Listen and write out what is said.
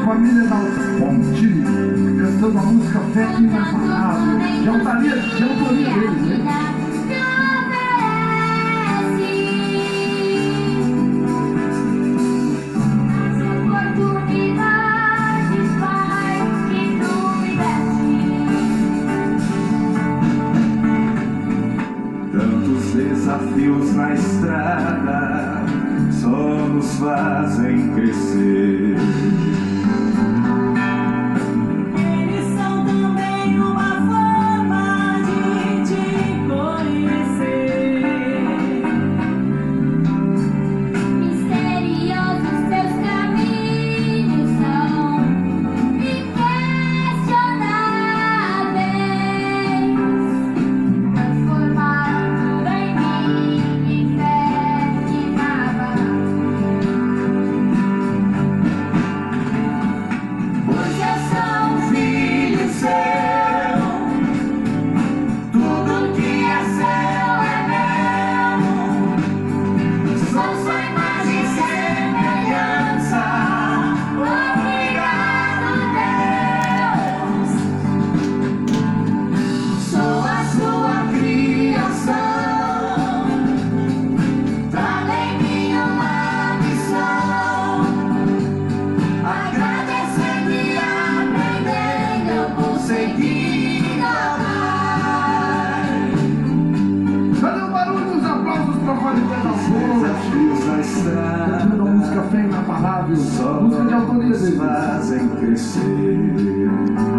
família da Ponte, cantando a música Fé Inabalável, de autoria deles, né? Tantos desafios na estrada só nos fazem crescer. Eles são também uma forma de te conhecer. Misteriosos seus caminhos são inquestionáveis. Transformaram tudo em mim em fé inabalável. Pois eu sou um filho seu, tudo que é seu é meu. Sou sua imagem e semelhança. Obrigado, Deus. Sou a sua criação. Dá-lhe uma missão. Agradecendo e aprendendo, eu vou seguindo a paz. Cadê o barulho, os aplausos para a qualidade da voz? Desafios na estrada Cantando a música Fé Inabalável, só música de autoria nos deles. fazem crescer.